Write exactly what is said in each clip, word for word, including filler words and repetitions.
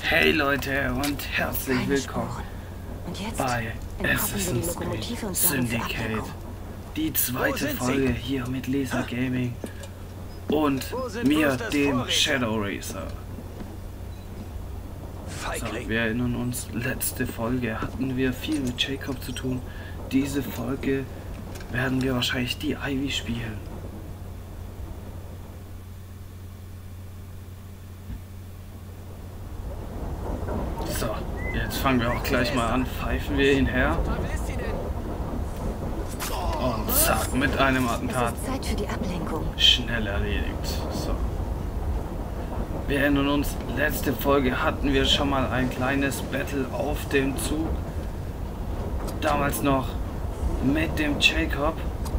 Hey Leute und herzlich Keine willkommen Spuren. Und jetzt bei entkoppeln wir die Assassin's Creed Lokomotive und sorgen für Syndicate. Ablenkung. Die zweite sind Folge Sie? hier mit Laser Gaming und Wo sind mir, Brewsters dem Vorräte? Shadow Racer. So, Feigling. wir erinnern uns, letzte Folge hatten wir viel mit Jacob zu tun. Diese Folge werden wir wahrscheinlich die Ivy spielen. So, jetzt fangen wir auch gleich mal an. Pfeifen wir ihn her. Und zack, mit einem Attentat. Es ist Zeit für die Ablenkung. Schnell erledigt. So. Wir erinnern uns, letzte Folge hatten wir schon mal ein kleines Battle auf dem Zug. Damals noch mit dem Jacob.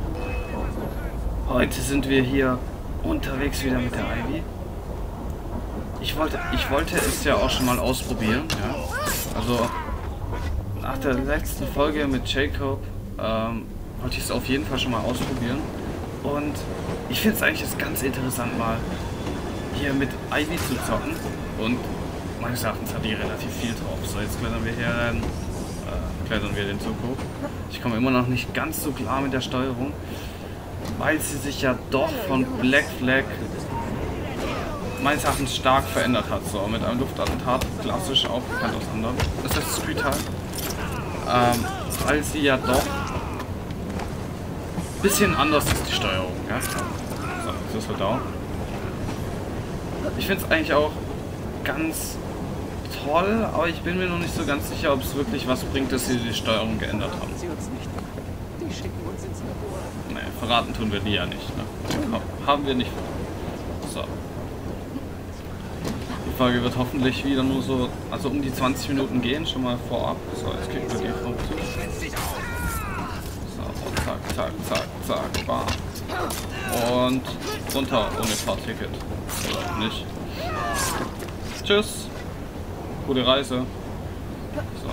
Heute sind wir hier unterwegs wieder mit der Ivy. Ich wollte, ich wollte es ja auch schon mal ausprobieren. Ja? Also nach der letzten Folge mit Jacob ähm, wollte ich es auf jeden Fall schon mal ausprobieren. Und ich finde es eigentlich jetzt ganz interessant, mal hier mit Ivy zu zocken. Und meines Erachtens hat die relativ viel drauf. So, jetzt klettern wir hier rein, äh, klettern wir den Zug hoch. Ich komme immer noch nicht ganz so klar mit der Steuerung, weil sie sich ja doch von Black Flag meines Erachtens stark verändert hat. So, mit einem Luftattentat, klassisch auch bekannt aus anderen Assassin's Creed Teilen. Ähm, weil sie ja doch ein bisschen anders ist, die Steuerung. Ja? So, jetzt ist er down. Ich finde es eigentlich auch ganz toll, aber ich bin mir noch nicht so ganz sicher, ob es wirklich was bringt, dass sie die Steuerung geändert haben. Nee, verraten tun wir die ja nicht. Ne? Haben wir nicht vor. So. Die Folge wird hoffentlich wieder nur so, also um die zwanzig Minuten gehen, schon mal vorab. So, jetzt kriegen wir die Frau zu. So, zack, zack, zack, zack, bam. Und runter ohne Fahrticket. Oder nicht. Tschüss. Gute Reise. So.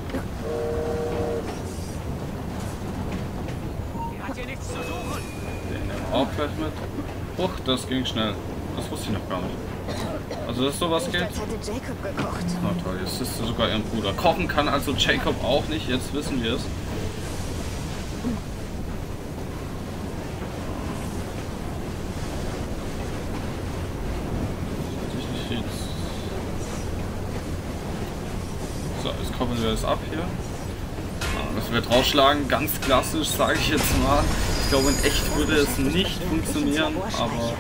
Den nehmen wir auch gleich mit. Huch, das ging schnell. Das wusste ich noch gar nicht. Also dass sowas geht? Als hätte Jacob gekocht. Na toll, jetzt ist sogar ihren Bruder. Kochen kann also Jacob auch nicht, jetzt wissen wir es. So, jetzt koppeln wir das ab hier. Das wird rausschlagen, ganz klassisch, sage ich jetzt mal. Ich glaube, in echt würde es nicht funktionieren, aber ja.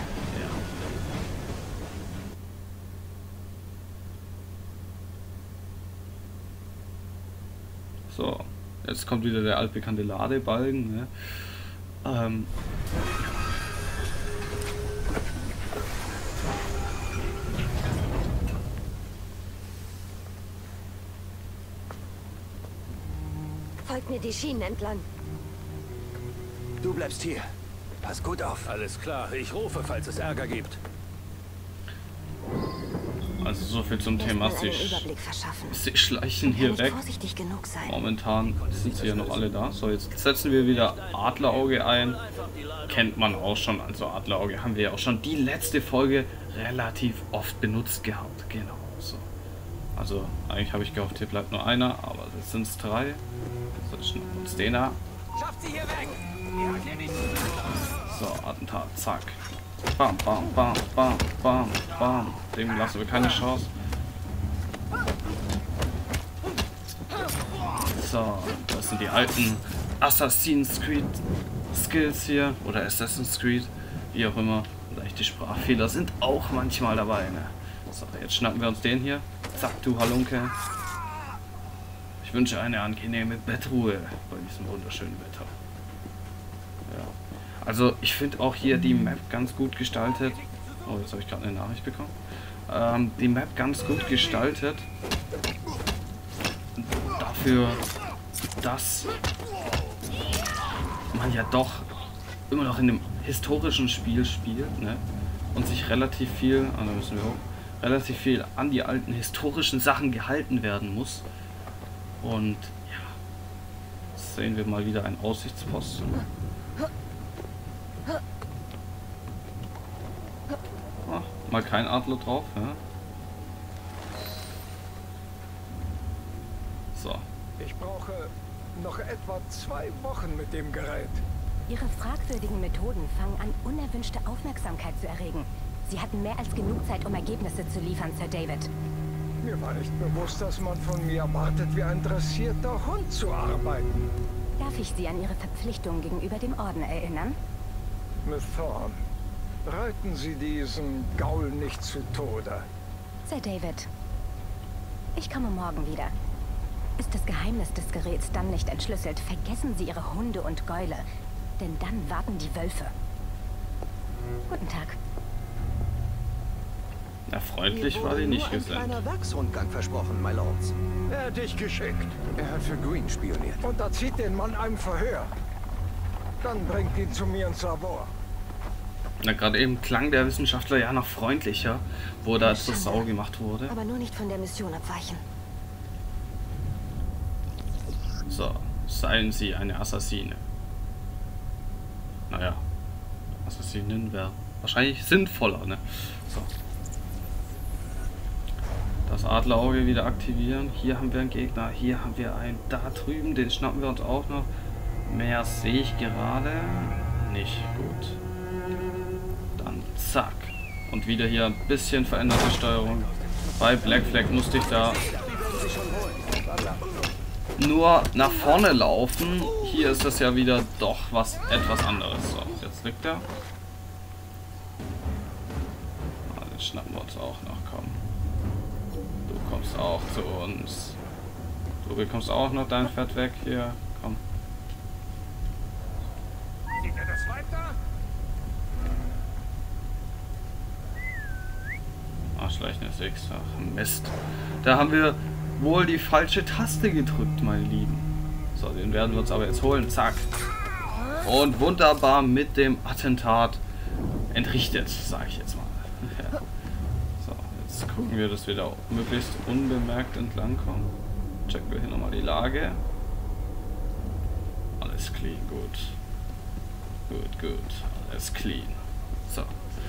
So, jetzt kommt wieder der altbekannte Ladebalken. Ne? Ähm, Folgt mir die Schienen entlang. Du bleibst hier. Pass gut auf. Alles klar, ich rufe, falls es Ärger gibt. also so viel zum Thema, Erst mal sie, einen Überblick verschaffen. sie schleichen Kann hier nicht weg. vorsichtig genug sein. Momentan sind sie ja noch alle da. So, jetzt setzen wir wieder Adlerauge ein. Kennt man auch schon. Also Adlerauge haben wir ja auch schon die letzte Folge relativ oft benutzt gehabt. Genau so. Also eigentlich habe ich gehofft, hier bleibt nur einer, aber jetzt sind es drei. So, schnappen wir uns den da. Schafft sie hier weg! So, Attentat, zack. Bam, bam, bam, bam, bam, bam. Dem lassen wir keine Chance. So, das sind die alten Assassin's Creed Skills hier. Oder Assassin's Creed, wie auch immer. Leichte Sprachfehler sind auch manchmal dabei. Ne? So, jetzt schnappen wir uns den hier. Zack, du Halunke. Ich wünsche eine angenehme Bettruhe bei diesem wunderschönen Wetter. Ja. Also ich finde auch hier die Map ganz gut gestaltet. Oh, jetzt habe ich gerade eine Nachricht bekommen. Ähm, die Map ganz gut gestaltet. Dafür, dass man ja doch immer noch in einem historischen Spiel spielt, ne? Und sich relativ viel, ah, da müssen wir auch, relativ viel an die alten historischen Sachen gehalten werden muss. Und ja, jetzt sehen wir mal wieder einen Aussichtsposten. Ah, mal kein Adler drauf, ja. So. Ich brauche noch etwa zwei Wochen mit dem Gerät. Ihre fragwürdigen Methoden fangen an, unerwünschte Aufmerksamkeit zu erregen. Sie hatten mehr als genug Zeit, um Ergebnisse zu liefern, Sir David. Mir war nicht bewusst, dass man von mir erwartet, wie ein dressierter Hund zu arbeiten. Darf ich Sie an Ihre Verpflichtungen gegenüber dem Orden erinnern? Miss Thorne, reiten Sie diesen Gaul nicht zu Tode. Sir David, ich komme morgen wieder. Ist das Geheimnis des Geräts dann nicht entschlüsselt, vergessen Sie Ihre Hunde und Gäule, denn dann warten die Wölfe. Guten Tag. Na, freundlich war die nicht ein gesendet. kleiner Werksrundgang versprochen, my lords. Er hat dich geschickt. Er hat für Green spioniert. Und da zieht den Mann einem Verhör. Dann bringt ihn zu mir ins Labor. Na, gerade eben klang der Wissenschaftler ja noch freundlicher, wo da zur Sau gemacht wurde. Aber nur nicht von der Mission abweichen. So, seien Sie eine Assassine. Naja, Assassinen wäre wahrscheinlich sinnvoller, ne? So. Das Adlerauge wieder aktivieren. Hier haben wir einen Gegner, hier haben wir einen. Da drüben, den schnappen wir uns auch noch. Mehr sehe ich gerade nicht. Gut. Dann zack. Und wieder hier ein bisschen veränderte Steuerung. Bei Black Flag musste ich da nur nach vorne laufen. Hier ist das ja wieder doch was etwas anderes. So, jetzt liegt er. Ah, den schnappen wir uns auch noch. Komm. Du kommst auch zu uns. Du bekommst auch noch dein Fett weg hier. Komm. Geht er das weiter? Arschleichen ist X. Ach, Mist. Da haben wir wohl die falsche Taste gedrückt, meine Lieben. So, den werden wir uns aber jetzt holen. Zack. Und wunderbar mit dem Attentat entrichtet, sage ich jetzt mal. Ja. So, jetzt gucken wir, dass wir da möglichst unbemerkt entlang kommen. Checken wir hier nochmal die Lage. Alles clean, gut. Gut, gut. Alles clean. So.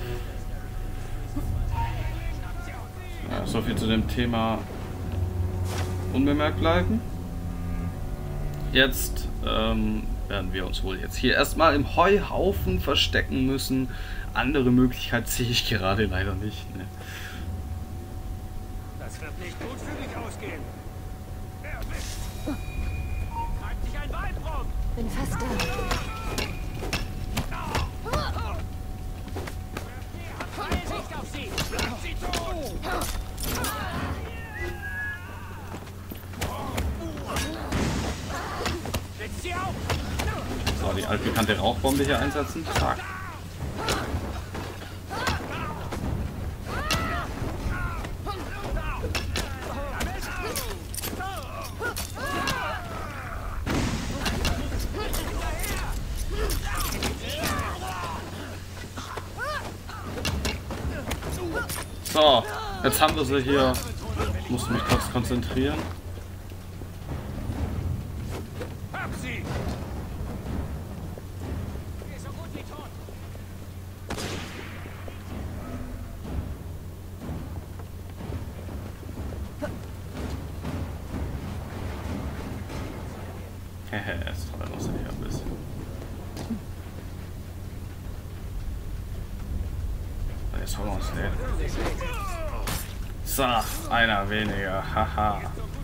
Ja, so viel zu dem Thema unbemerkt bleiben. Jetzt ähm, werden wir uns wohl jetzt hier erstmal im Heuhaufen verstecken müssen. Andere Möglichkeit sehe ich gerade leider nicht. Ne? Das wird nicht gut für dich ausgehen. Erwischt. Treibt sich ein Weib rum. Bin fast da. Freie Sicht auf sie. Bleibt sie tot. Setzt sie auf. So, die altbekannte Rauchbombe hier einsetzen. Zack. So, jetzt haben wir sie hier. Ich muss mich kurz konzentrieren. Hab sie. Sie ist so gut wie tot. Hehe, jetzt treiben wir sie hier ein bisschen. Jetzt holen wir uns den. So, einer weniger. Haha.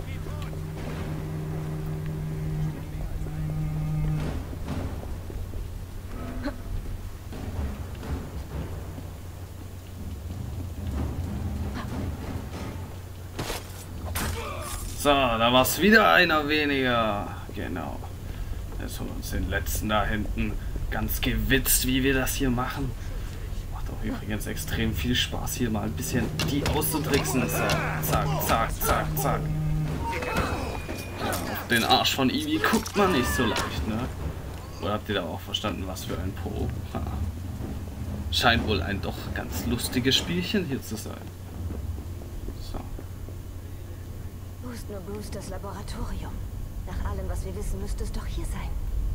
So, da war es wieder einer weniger. Genau. Jetzt holen wir uns den letzten da hinten. Ganz gewitzt, wie wir das hier machen. Macht auch übrigens extrem viel Spaß, hier mal ein bisschen die auszutricksen. So, zack, zack, zack, zack. Ja, auf den Arsch von Ivy guckt man nicht so leicht, ne? Oder habt ihr da auch verstanden, was für ein Po? Ha. Scheint wohl ein doch ganz lustiges Spielchen hier zu sein. So. Wo ist nur Brewsters Laboratorium? Nach allem, was wir wissen, müsste es doch hier sein.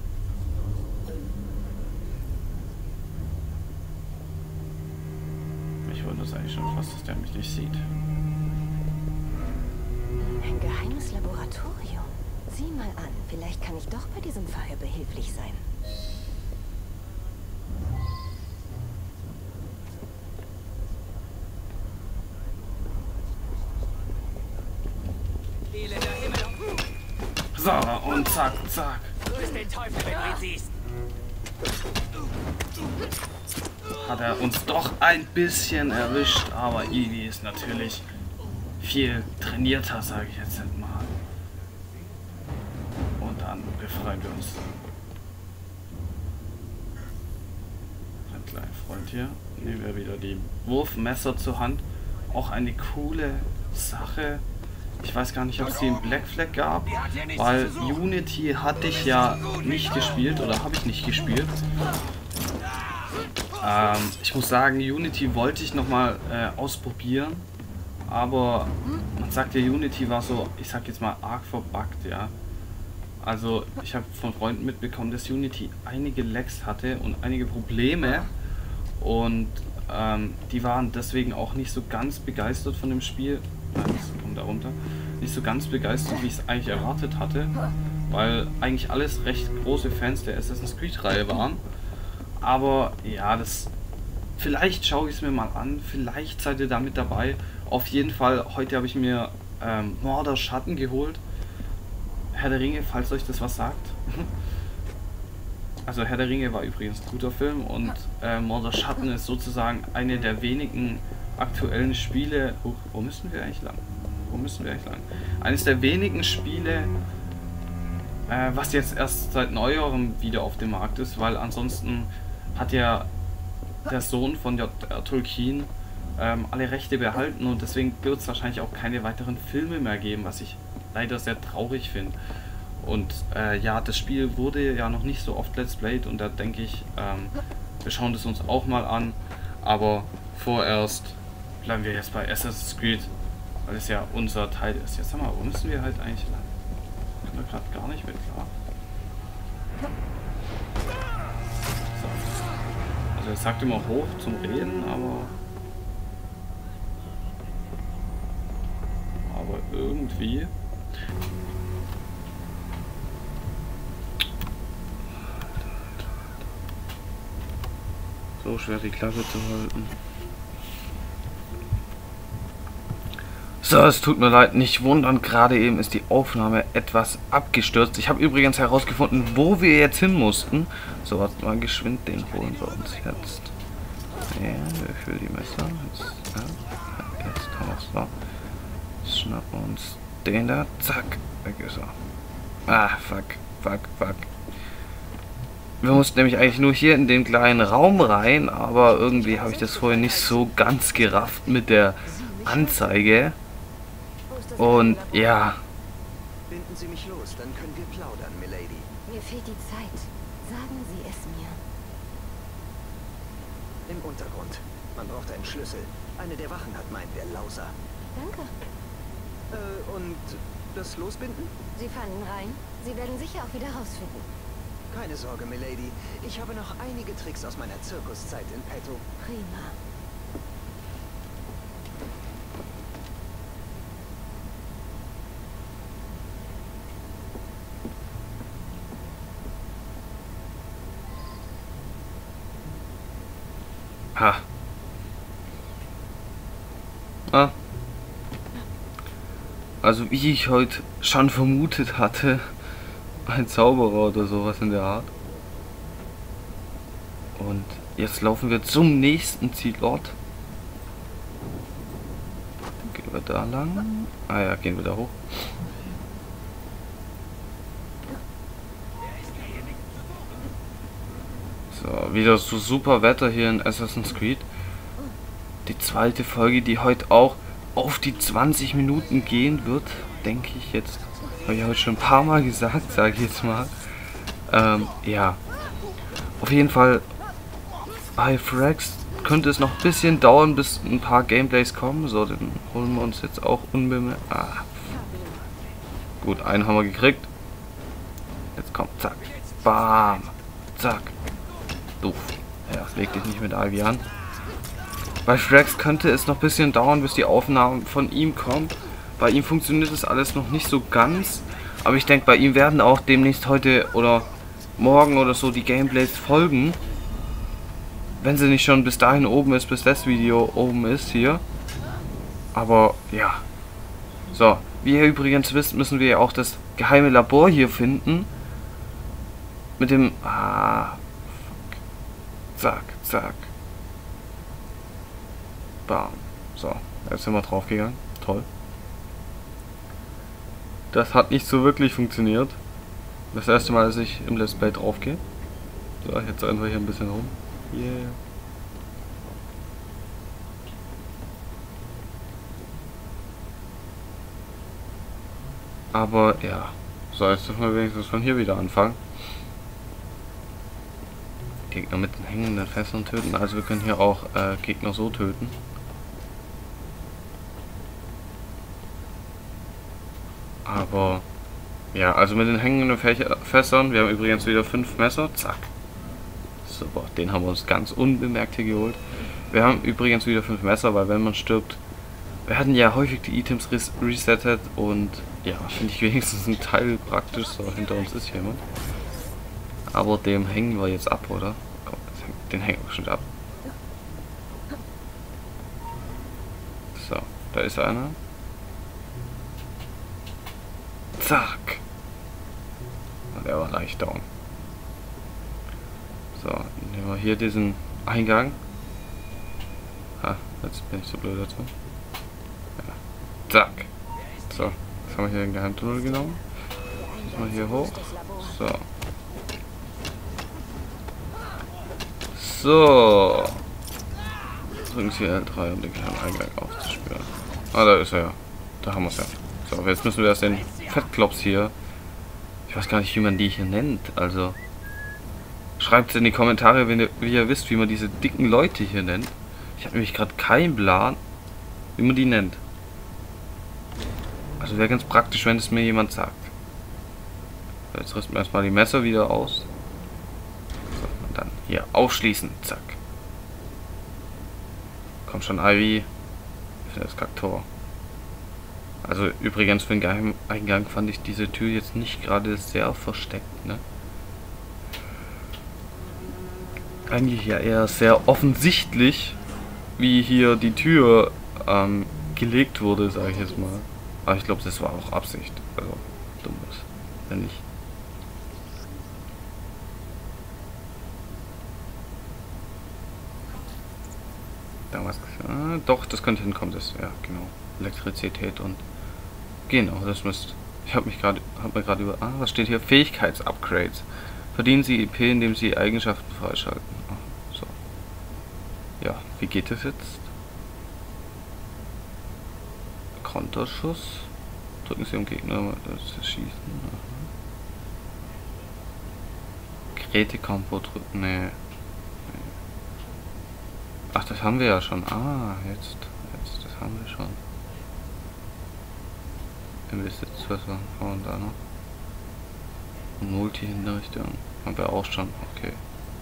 Mich wundert es eigentlich schon fast, dass der mich nicht sieht. Ein geheimes Laboratorium. Sieh mal an, vielleicht kann ich doch bei diesem Fall behilflich sein. Elender Himmel. So, und zack, zack. Grüß den Teufel, wenn du ihn siehst. Hat er uns doch ein bisschen erwischt, aber Evie ist natürlich viel trainierter, sage ich jetzt mal. Und dann befreien wir uns. Ein kleiner Freund hier. Nehmen wir wieder die Wurfmesser zur Hand. Auch eine coole Sache. Ich weiß gar nicht, ob es die in Black Flag gab, weil Unity hatte ich ja nicht gespielt oder habe ich nicht gespielt. Ähm, ich muss sagen, Unity wollte ich nochmal äh, ausprobieren, aber man sagt ja, Unity war so, ich sag jetzt mal, arg verbuggt, ja. Also ich habe von Freunden mitbekommen, dass Unity einige Lags hatte und einige Probleme und ähm, die waren deswegen auch nicht so ganz begeistert von dem Spiel. Nein, das kommt da runter. Nicht so ganz begeistert, wie ich es eigentlich erwartet hatte, weil eigentlich alles recht große Fans der Assassin's Creed-Reihe waren. Aber ja, das vielleicht schaue ich es mir mal an, vielleicht seid ihr da mit dabei. Auf jeden Fall, heute habe ich mir ähm, Mordor Schatten geholt. Herr der Ringe, falls euch das was sagt. Also Herr der Ringe war übrigens ein guter Film und äh, Mordor Schatten ist sozusagen eine der wenigen aktuellen Spiele. Oh, wo müssen wir eigentlich lang? Wo müssen wir eigentlich lang? Eines der wenigen Spiele, äh, was jetzt erst seit neuerem wieder auf dem Markt ist, weil ansonsten hat ja der Sohn von J R Tolkien ähm, alle Rechte behalten und deswegen wird es wahrscheinlich auch keine weiteren Filme mehr geben, was ich leider sehr traurig finde. Und äh, ja, das Spiel wurde ja noch nicht so oft Let's Played und da denke ich, ähm, wir schauen das uns auch mal an, aber vorerst bleiben wir jetzt bei Assassin's Creed, weil es ja unser Teil ist. Jetzt sag mal, wo müssen wir halt eigentlich lang? Ich komme gerade gar nicht mit klar. So. Also er sagt immer hoch zum Reden, aber aber irgendwie so schwer die Klappe zu halten. So, es tut mir leid, nicht wundern, gerade eben ist die Aufnahme etwas abgestürzt. Ich habe übrigens herausgefunden, wo wir jetzt hin mussten. So, warte mal, geschwind, den holen wir uns jetzt. Ja, wir füllen die Messer. Jetzt, ja, jetzt haben wir es da. Jetzt schnappen wir uns den da. Zack, weg ist er. Ah, fuck, fuck, fuck. Wir mussten nämlich eigentlich nur hier in den kleinen Raum rein, aber irgendwie habe ich das vorher nicht so ganz gerafft mit der Anzeige. Und ja. Binden Sie mich los, dann können wir plaudern, Milady. Mir fehlt die Zeit. Sagen Sie es mir. Im Untergrund. Man braucht einen Schlüssel. Eine der Wachen hat meinen, der Lauser. Danke. Äh, und das Losbinden? Sie fallen rein. Sie werden sicher auch wieder rausfinden. Keine Sorge, Milady. Ich habe noch einige Tricks aus meiner Zirkuszeit in petto. Prima. Ha. Ah. Also wie ich heute schon vermutet hatte, ein Zauberer oder sowas in der Art. Und jetzt laufen wir zum nächsten Zielort. Gehen wir da lang. Ah ja, gehen wir da hoch. So, wieder so super Wetter hier in Assassin's Creed. Die zweite Folge, die heute auch auf die zwanzig Minuten gehen wird, denke ich jetzt. Habe ich heute schon ein paar Mal gesagt, sage ich jetzt mal. Ähm, ja. Auf jeden Fall, bei Frags könnte es noch ein bisschen dauern, bis ein paar Gameplays kommen. So, den holen wir uns jetzt auch unbemerkt. Ah. Gut, einen haben wir gekriegt. Jetzt kommt, zack. Bam. Zack. Doof. Ja, leg dich nicht mit Ivy an. Bei Frags könnte es noch ein bisschen dauern, bis die Aufnahme von ihm kommt. Bei ihm funktioniert das alles noch nicht so ganz. Aber ich denke, bei ihm werden auch demnächst heute oder morgen oder so die Gameplays folgen. Wenn sie nicht schon bis dahin oben ist, bis das Video oben ist hier. Aber ja. So, wie ihr übrigens wisst, müssen wir ja auch das geheime Labor hier finden. Mit dem... Ah, fuck. Zack, zack. Bam. So, jetzt sind wir drauf gegangen. Toll. Das hat nicht so wirklich funktioniert. Das erste Mal, dass ich im Let's Play drauf gehe. So, jetzt rennen wir hier ein bisschen rum. Yeah. Aber ja. So, jetzt dürfen wir wenigstens von hier wieder anfangen. Gegner mit den hängenden Fässern töten. Also wir können hier auch äh, Gegner so töten. Aber ja, also mit den hängenden Fächer, Fässern. Wir haben übrigens wieder fünf Messer. Zack. Super, den haben wir uns ganz unbemerkt hier geholt. Wir haben übrigens wieder fünf Messer, weil wenn man stirbt, werden ja häufig die Items res resettet und ja, finde ich wenigstens ein Teil praktisch. So, hinter uns ist jemand. Aber dem hängen wir jetzt ab, oder? Komm, den hängen wir schon ab. So, da ist einer. Zack. Und der war leicht down. So, nehmen wir hier diesen Eingang. Ah, jetzt bin ich so blöd dazu. Ja. Zack. So, jetzt haben wir hier den Geheimtunnel genommen. Müssen wir hier hoch. So. So. Drücken Sie L drei, um den kleinen Eingang aufzuspüren. Ah, da ist er ja. Da haben wir es ja. So, jetzt müssen wir erst den Fettklops hier. Ich weiß gar nicht, wie man die hier nennt. Also. Schreibt es in die Kommentare, wenn ihr, wie ihr wisst, wie man diese dicken Leute hier nennt. Ich habe nämlich gerade keinen Plan, wie man die nennt. Also wäre ganz praktisch, wenn es mir jemand sagt. Jetzt rüsten wir erstmal die Messer wieder aus. So, und dann hier aufschließen. Zack. Komm schon, Ivy. Das Kaktor. Also übrigens für den Geheimeingang fand ich diese Tür jetzt nicht gerade sehr versteckt, ne? Eigentlich ja eher sehr offensichtlich, wie hier die Tür ähm, gelegt wurde, sage ich jetzt mal. Aber ich glaube, das war auch Absicht. Also, dumm ist. Wenn nicht. Damals ah, doch, das könnte hinkommen, das, ja, genau. Elektrizität und genau, das müsste. Ich habe mich gerade, habe mir gerade über. Ah, was steht hier? Fähigkeitsupgrades. Verdienen Sie I P, indem Sie Eigenschaften freischalten. Ah, so. Ja, wie geht das jetzt? Konterschuss. Drücken Sie um Gegner das schießen. Gerätekombo drücken. Nee. nee. Ach, das haben wir ja schon. Ah, jetzt. Jetzt, das haben wir schon. Investitionswasser und da noch. Multi-Hinrichtung. Haben wir auch schon. Okay.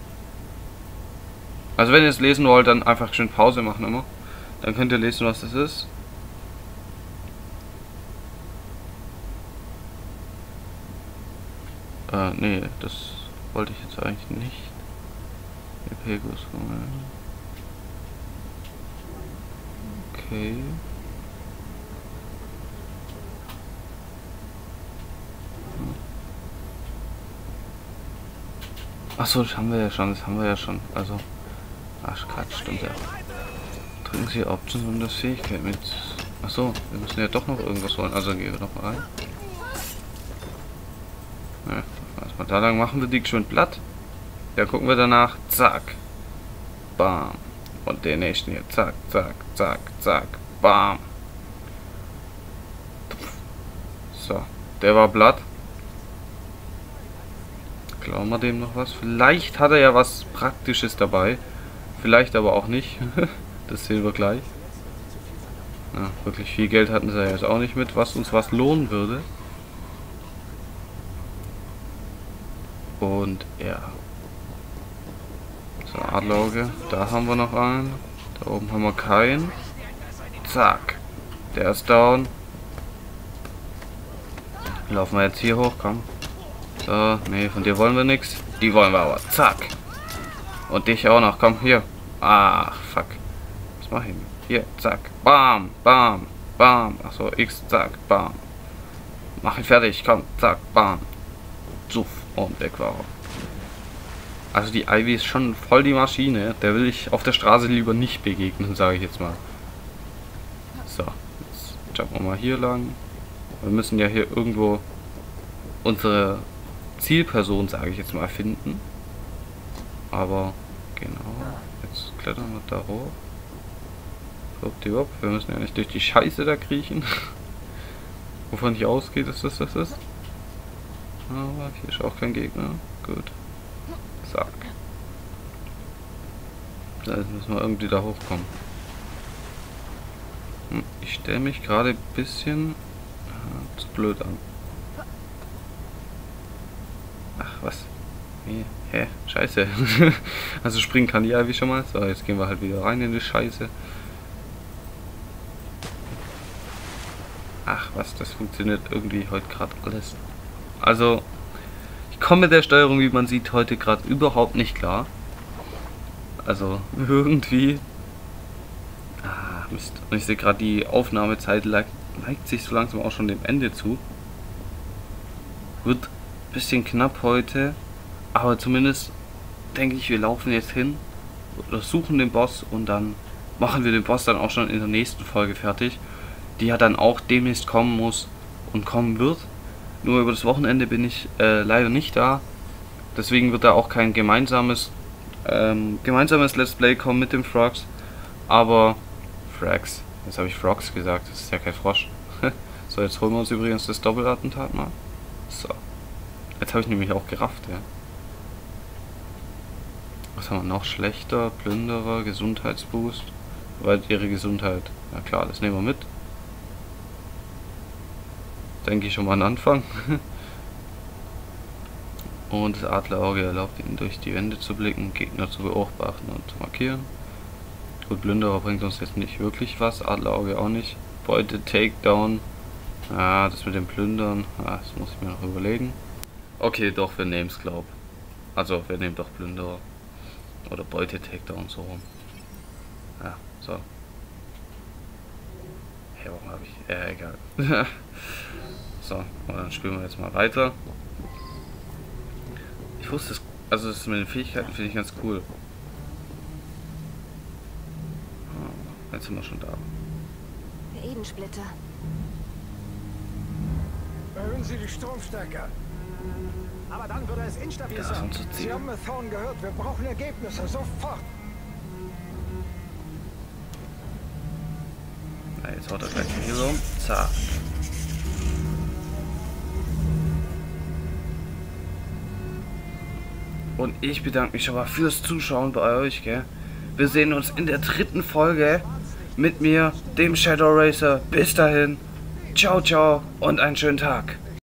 Also wenn ihr es lesen wollt, dann einfach schön Pause machen immer. Dann könnt ihr lesen, was das ist. Äh, nee, das wollte ich jetzt eigentlich nicht. Pegasus. Okay. Achso, das haben wir ja schon, das haben wir ja schon. Also. Ach Quatsch, stimmt ja. Drücken Sie Options, um das Fähigkeit mit. Achso, wir müssen ja doch noch irgendwas holen. Also gehen wir noch mal rein. Ja, erstmal da lang machen wir die schön platt. Ja, gucken wir danach. Zack. Bam. Und den nächsten hier. Zack, zack, zack, zack. Bam. So, der war platt. Glauben wir dem noch was? Vielleicht hat er ja was Praktisches dabei. Vielleicht aber auch nicht. Das sehen wir gleich. Ja, wirklich viel Geld hatten sie ja jetzt auch nicht mit, was uns was lohnen würde. Und ja. So, Adlerauge. Da haben wir noch einen. Da oben haben wir keinen. Zack. Der ist down. Laufen wir jetzt hier hoch, komm. So, nee, von dir wollen wir nichts. Die wollen wir aber. Zack. Und dich auch noch, komm, hier. Ach, fuck. Was mach ich denn? Hier, zack. Bam, bam, bam. Achso, X, zack, bam. Mach ihn fertig, komm, zack, bam. Zuff, und weg war er. Also die Ivy ist schon voll die Maschine. Der will ich auf der Straße lieber nicht begegnen, sage ich jetzt mal. So, jetzt jumpen wir mal hier lang. Wir müssen ja hier irgendwo unsere Zielperson, sage ich jetzt mal, finden. Aber genau, jetzt klettern wir da hoch. Hoppdiwop, wir müssen ja nicht durch die Scheiße da kriechen. Wovon ich ausgehe, dass das das ist. Aber hier ist auch kein Gegner. Gut. Zack. Da müssen wir irgendwie da hochkommen. Hm, ich stelle mich gerade ein bisschen äh, zu blöd an. Ach, was? Nee, hä? Scheiße. Also springen kann die Ivy schon mal. So, jetzt gehen wir halt wieder rein in die Scheiße. Ach, was? Das funktioniert irgendwie heute gerade alles. Also, ich komme mit der Steuerung, wie man sieht, heute gerade überhaupt nicht klar. Also, irgendwie... Ah, Mist. Und ich sehe gerade, die Aufnahmezeit neigt sich so langsam auch schon dem Ende zu. Wird ein bisschen knapp heute. Aber zumindest denke ich, wir laufen jetzt hin, oder suchen den Boss und dann machen wir den Boss dann auch schon in der nächsten Folge fertig. Die ja dann auch demnächst kommen muss und kommen wird. Nur über das Wochenende bin ich äh, leider nicht da. Deswegen wird da auch kein gemeinsames ähm, gemeinsames Let's Play kommen mit dem Frogs. Aber Frags, jetzt habe ich Frogs gesagt, das ist ja kein Frosch. So, jetzt holen wir uns übrigens das Doppelattentat mal. So. Jetzt habe ich nämlich auch gerafft, ja. Was haben wir noch? Schlechter, Plünderer, Gesundheitsboost. Weil ihre Gesundheit. Na klar, das nehmen wir mit. Denke ich schon mal an Anfang. Und das Adlerauge erlaubt ihnen durch die Wände zu blicken, Gegner zu beobachten und zu markieren. Gut, Plünderer bringt uns jetzt nicht wirklich was, Adlerauge auch nicht. Beute, Takedown. Ah, das mit dem Plündern, ah, das muss ich mir noch überlegen. Okay, doch, wir nehmen es, glaub. Also, wir nehmen doch Plünderer. Oder Beute, Takedown, so rum. Ja, so. Hey, warum habe ich... Äh, egal. So, und dann spielen wir jetzt mal weiter. Ich wusste es, also das mit den Fähigkeiten finde ich ganz cool. Oh, jetzt sind wir schon da. Der Edensplitter. Erhöhen Sie die Stromstärke. Aber dann würde es instabil Das ist sein. unser Sie Ziel. haben Thorn gehört. Wir brauchen Ergebnisse. Sofort. Na, jetzt haut er gleich hier so. Zack. Und ich bedanke mich schon mal fürs Zuschauen bei euch, gell? Wir sehen uns in der dritten Folge mit mir, dem Shadow Racer. Bis dahin. Ciao, ciao und einen schönen Tag.